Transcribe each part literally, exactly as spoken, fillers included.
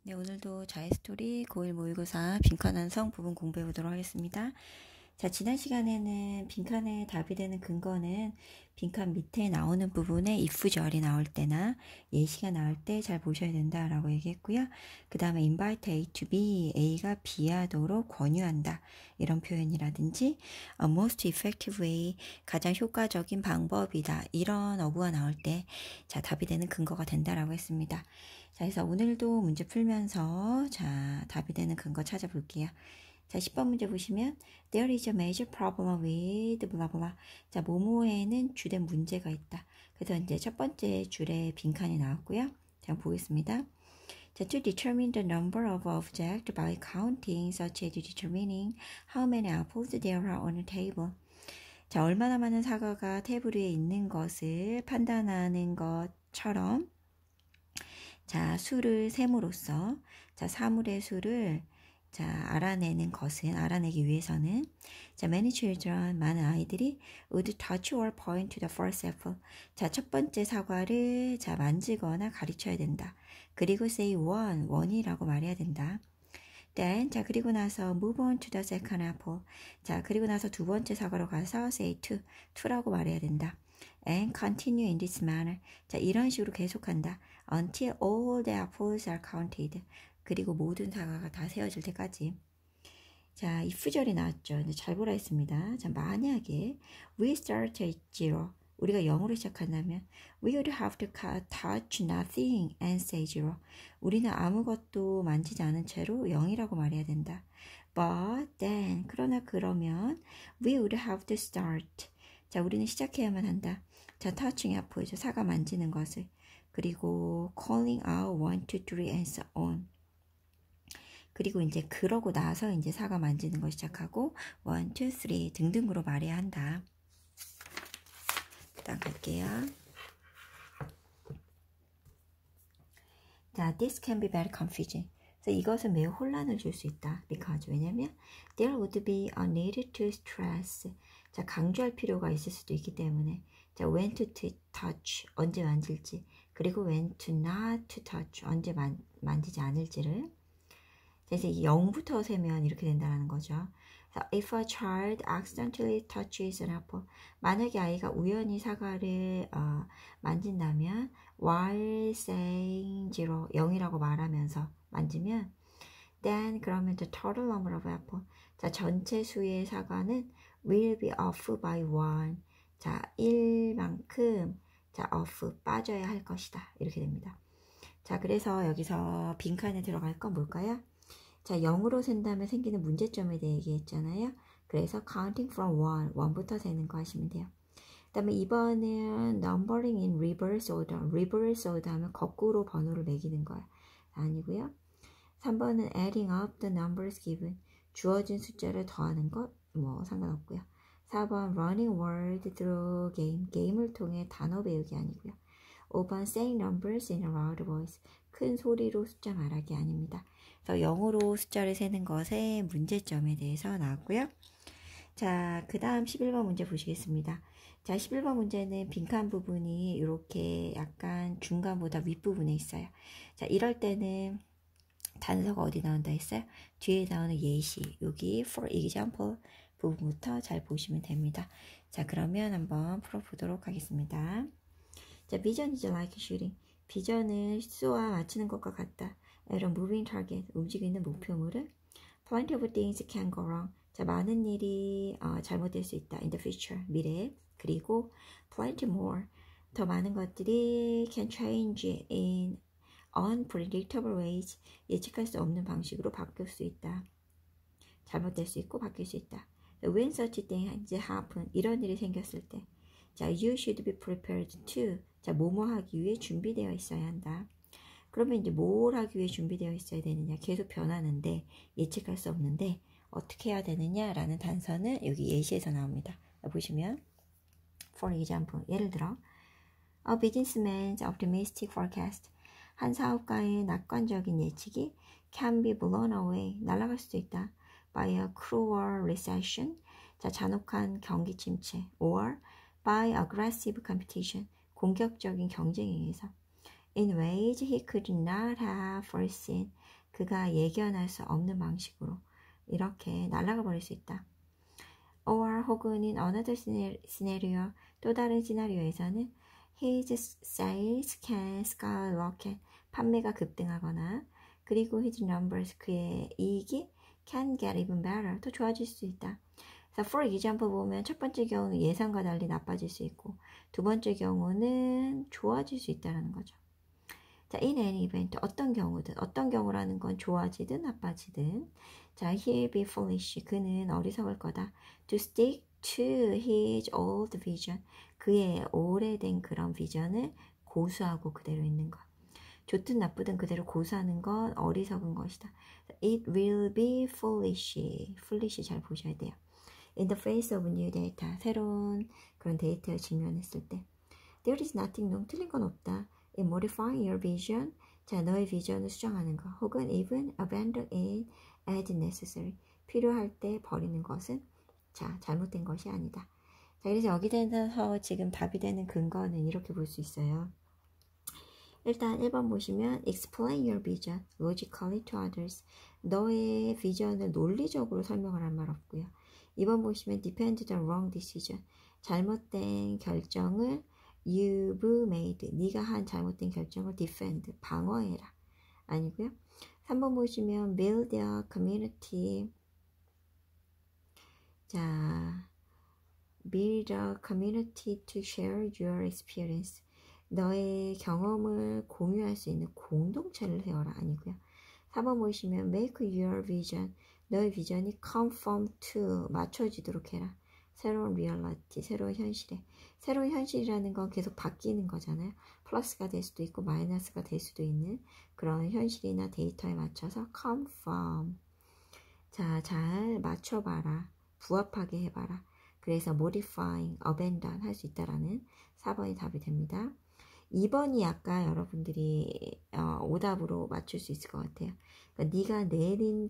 네, 오늘도 자의스토리 고일 모의고사 빈칸 완성 부분 공부해 보도록 하겠습니다. 자, 지난 시간에는 빈칸에 답이 되는 근거는 빈칸 밑에 나오는 부분에 if절이 나올 때나 예시가 나올 때 잘 보셔야 된다라고 얘기했고요. 그 다음에 invite A to B, A가 B하도록 권유한다. 이런 표현이라든지 a most effective way, 가장 효과적인 방법이다. 이런 어구가 나올 때 자, 답이 되는 근거가 된다라고 했습니다. 자, 그래서 오늘도 문제 풀면서 자, 답이 되는 근거 찾아볼게요. 자, 십 번 문제 보시면 There is a major problem with blah blah. 자, 뭐뭐에는 주된 문제가 있다. 그래서 이제 첫 번째 줄에 빈칸이 나왔고요. 자, 보겠습니다. 자, to determine the number of objects by counting, such as determining how many apples there are on a table. 자, 얼마나 많은 사과가 테이블 위에 있는 것을 판단하는 것처럼 자, 수를 셈으로써 자, 사물의 수를 자, 알아내는 것은 알아내기 위해서는 자, many children 많은 아이들이 would touch or point to the first apple. 자, 첫 번째 사과를 자, 만지거나 가르쳐야 된다. 그리고 say one, one이라고 말해야 된다. Then 자, 그리고 나서 move on to the second apple. 자, 그리고 나서 두 번째 사과로 가서 say two, two라고 말해야 된다. And continue in this manner. 자, 이런 식으로 계속한다. Until all the apples are counted. 그리고 모든 사과가 다 세어질 때까지. 자, if절이 나왔죠. 근데 잘 보라 했습니다. 자, 만약에 we start at zero. 우리가 영으로 시작한다면 we would have to touch nothing and say zero. 우리는 아무것도 만지지 않은 채로 영이라고 말해야 된다. But then, 그러나 그러면 we would have to start. 자, 우리는 시작해야만 한다. 자, touching apple죠. 사과 만지는 것을. 그리고 calling out one, two, three and so on. 그리고 이제 그러고 나서 이제 사과 만지는 거 시작하고 one, two, three 등등으로 말해야 한다. 일단 갈게요. 자, this can be very confusing. 그래서 이것은 매우 혼란을 줄 수 있다. because 왜냐면 there would be a need to stress. 자, 강조할 필요가 있을 수도 있기 때문에 자, when to touch 언제 만질지 그리고 when to not to touch 언제 만, 만지지 않을지를 그래서 영부터 세면 이렇게 된다는 거죠. If a child accidentally touches an apple, 만약에 아이가 우연히 사과를 어, 만진다면 while saying zero, 영이라고 말하면서 만지면 then 그러면 the total number of apple, 자, 전체 수의 사과는 will be off by one. 자, 일만큼 자, off 빠져야 할 것이다. 이렇게 됩니다. 자, 그래서 여기서 빈칸에 들어갈 건 뭘까요? 자, 영으로 센 다음에 생기는 문제점에 대해 얘기했잖아요. 그래서 counting from one, one부터 세는 거 하시면 돼요. 그 다음에 이 번은 numbering in reverse order. reverse order 하면 거꾸로 번호를 매기는 거야. 아니고요. 삼 번은 adding up the numbers given. 주어진 숫자를 더하는 것, 뭐 상관없고요. 사 번 running word through game. 게임을 통해 단어 배우기 아니고요. 오 번 saying numbers in a loud voice. 큰 소리로 숫자 말하기 아닙니다. 그래서 영어로 숫자를 세는 것의 문제점에 대해서 나왔고요. 자, 그 다음 십일 번 문제 보시겠습니다. 자, 십일 번 문제는 빈칸 부분이 이렇게 약간 중간보다 윗부분에 있어요. 자, 이럴 때는 단서가 어디 나온다 했어요? 뒤에 나오는 예시, 여기 for example 부분부터 잘 보시면 됩니다. 자, 그러면 한번 풀어보도록 하겠습니다. 자, vision is like shooting. 비전은 쏘아 맞추는 것과 같다. at a moving target, 움직이는 목표물은 plenty of things can go wrong. 자, 많은 일이 어, 잘못될 수 있다. in the future, 미래에. 그리고 plenty more, 더 많은 것들이 can change in unpredictable ways. 예측할 수 없는 방식으로 바뀔 수 있다. 잘못될 수 있고 바뀔 수 있다. when such things happen, 이런 일이 생겼을 때 자, you should be prepared to. 자, 뭐뭐 하기 위해 준비되어 있어야 한다. 그러면 이제 뭘 하기 위해 준비되어 있어야 되느냐? 계속 변하는데 예측할 수 없는데 어떻게 해야 되느냐라는 단서는 여기 예시에서 나옵니다. 보시면 for example, 예를 들어 a businessman's optimistic forecast. 한 사업가의 낙관적인 예측이 can be blown away. 날아갈 수도 있다. by a cruel recession. 자, 잔혹한 경기 침체 or by aggressive competition. 공격적인 경쟁에 의해서. in ways he could not have foreseen. 그가 예견할 수 없는 방식으로 이렇게 날아가 버릴 수 있다. or 혹은 in another scenario, 또 다른 시나리오에서는 his sales can skyrocket, 판매가 급등하거나 그리고 his numbers, 그의 이익이 can get even better, 더 좋아질 수 있다. 그래서 for example 보면 첫 번째 경우는 예상과 달리 나빠질 수 있고 두 번째 경우는 좋아질 수 있다는 거죠. 자, in any event, 어떤 경우든, 어떤 경우라는 건 좋아지든 나빠지든, 자, he'll be foolish, 그는 어리석을 거다. to stick to his old vision, 그의 오래된 그런 비전을 고수하고 그대로 있는 것. 좋든 나쁘든 그대로 고수하는 건 어리석은 것이다. It will be foolish, foolish 잘 보셔야 돼요. In the face of new data, 새로운 그런 데이터에 직면했을 때. There is nothing wrong, 틀린 건 없다. In modifying your vision, 자, 너의 비전을 수정하는 것, 혹은 even abandon it as necessary, 필요할 때 버리는 것은, 자, 잘못된 것이 아니다. 자, 그래서 여기 대해서 지금 답이 되는 근거는 이렇게 볼 수 있어요. 일단 일 번 보시면 explain your vision logically to others, 너의 비전을 논리적으로 설명을 할 말 없고요. 이 번 보시면 depend on wrong decision, 잘못된 결정을 you've made, 네가 한 잘못된 결정을 defend, 방어해라. 아니고요. 삼 번 보시면 build a community, 자, build a community to share your experience, 너의 경험을 공유할 수 있는 공동체를 세워라. 아니고요. 사 번 보시면 make your vision, 너의 비전이 conform to, 맞춰지도록 해라. 새로운 리얼리티, 새로운 현실에. 새로운 현실이라는 건 계속 바뀌는 거잖아요. 플러스가 될 수도 있고 마이너스가 될 수도 있는 그런 현실이나 데이터에 맞춰서 conform, 자, 잘 맞춰봐라. 부합하게 해봐라. 그래서 modifying, abandon 할 수 있다라는 사 번이 답이 됩니다. 이 번이 아까 여러분들이 어, 오답으로 맞출 수 있을 것 같아요. 그러니까 네가 내린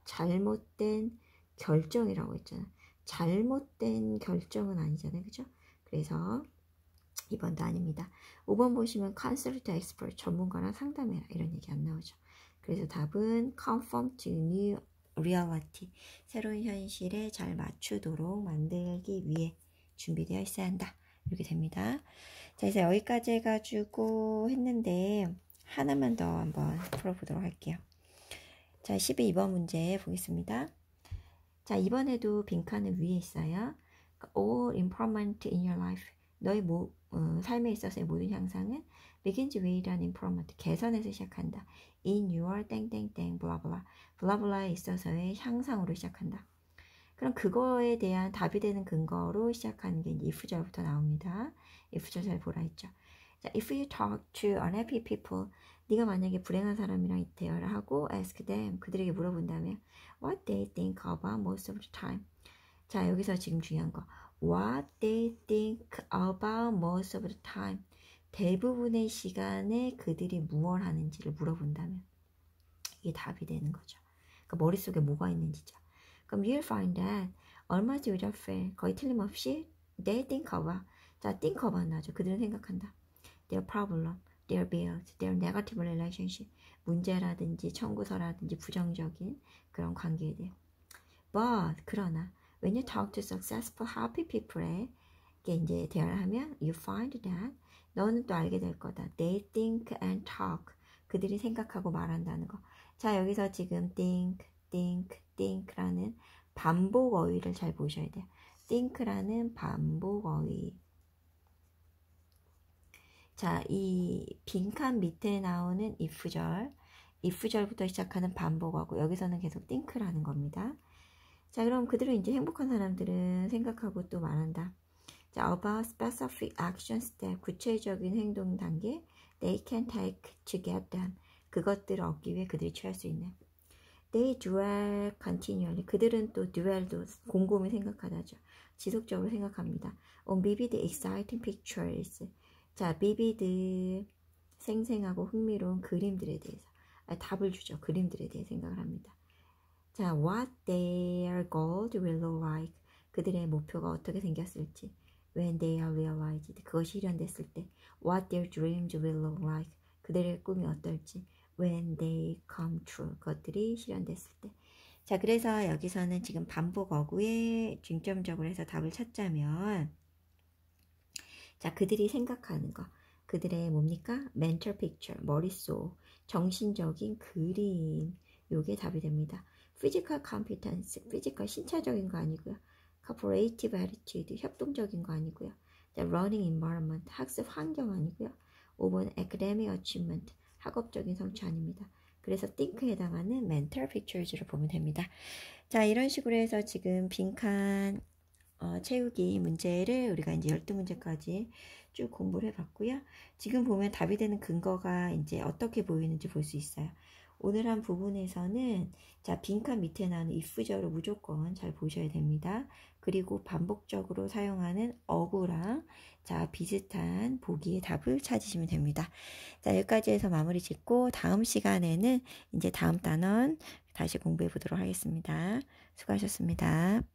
잘못된 결정이라고 했잖아. 잘못된 결정은 아니잖아요. 그죠? 그래서 이 번도 아닙니다. 오 번 보시면 consult expert, 전문가랑 상담해라. 이런 얘기 안 나오죠. 그래서 답은 conform to new reality, 새로운 현실에 잘 맞추도록 만들기 위해 준비되어 있어야 한다. 이렇게 됩니다. 자, 그래서 여기까지 해가지고 했는데 하나만 더 한번 풀어보도록 할게요. 자, 십이 번 문제 보겠습니다. 자, 이번에도 빈칸은 위에 있어요. All improvement in your life, 너의 모, 어, 삶에 있어서의 모든 향상은 begins with an improvement, 개선에서 시작한다. In your 땡땡땡 블라블라, 블라블라에 있어서의 향상으로 시작한다. 그럼 그거에 대한 답이 되는 근거로 시작하는 게 이제 if절부터 나옵니다. if절 잘 보라 했죠. 자, if you talk to unhappy people, 네가 만약에 불행한 사람이랑 대화를 하고 ask them, 그들에게 물어본다면 what they think about most of the time. 자, 여기서 지금 중요한 거, what they think about most of the time, 대부분의 시간에 그들이 무엇 하는지를 물어본다면 이게 답이 되는 거죠. 그러니까 머릿속에 뭐가 있는지죠. 그럼 you'll find that almost without fail, 거의 틀림없이 they think about, 자, think about 나죠. 그들은 생각한다. their problem, their bills, their negative relationship, 문제라든지 청구서라든지 부정적인 그런 관계에 대해. But, 그러나 when you talk to successful, happy people에 이제 대화를 하면 you find that, 너는 또 알게 될 거다. They think and talk, 그들이 생각하고 말한다는 거. 자, 여기서 지금 think, think, think라는 반복 어휘를 잘 보셔야 돼요. think라는 반복 어휘. 자, 이 빈칸 밑에 나오는 if절, if절부터 시작하는 반복하고 여기서는 계속 think라는 겁니다. 자, 그럼 그들은 이제 행복한 사람들은 생각하고 또 말한다. 자, about specific action step, 구체적인 행동 단계, they can take to get them, 그것들을 얻기 위해 그들이 취할 수 있는. They dwell continually, 그들은 또 dwell도 곰곰이 생각하다죠. 지속적으로 생각합니다. On vivid, exciting pictures, 자, vivid, 생생하고 흥미로운 그림들에 대해서 아, 답을 주죠. 그림들에 대해 생각을 합니다. 자, what their goals will look like, 그들의 목표가 어떻게 생겼을지. When they are realized, 그것이 실현됐을 때. What their dreams will look like, 그들의 꿈이 어떨지. When they come true. 그것들이 실현됐을 때. 자, 그래서 여기서는 지금 반복 어구에 중점적으로 해서 답을 찾자면, 자, 그들이 생각하는 거. 그들의 뭡니까? mental picture, 머릿속, 정신적인 그림. 요게 답이 됩니다. physical competence, physical, 신체적인 거 아니고요. cooperative attitude, 협동적인 거 아니고요. the learning environment, 학습 환경 아니고요. 오 번 academic achievement, 학업적인 성취 아닙니다. 그래서 think에 해당하는 mental pictures를 보면 됩니다. 자, 이런 식으로 해서 지금 빈칸 어, 채우기 문제를 우리가 이제 열두 문제까지 쭉 공부를 해봤고요. 지금 보면 답이 되는 근거가 이제 어떻게 보이는지 볼 수 있어요. 오늘 한 부분에서는 자, 빈칸 밑에 나오는 if적으로 무조건 잘 보셔야 됩니다. 그리고 반복적으로 사용하는 어구랑 자, 비슷한 보기의 답을 찾으시면 됩니다. 자, 여기까지 해서 마무리 짓고 다음 시간에는 이제 다음 단원 다시 공부해 보도록 하겠습니다. 수고하셨습니다.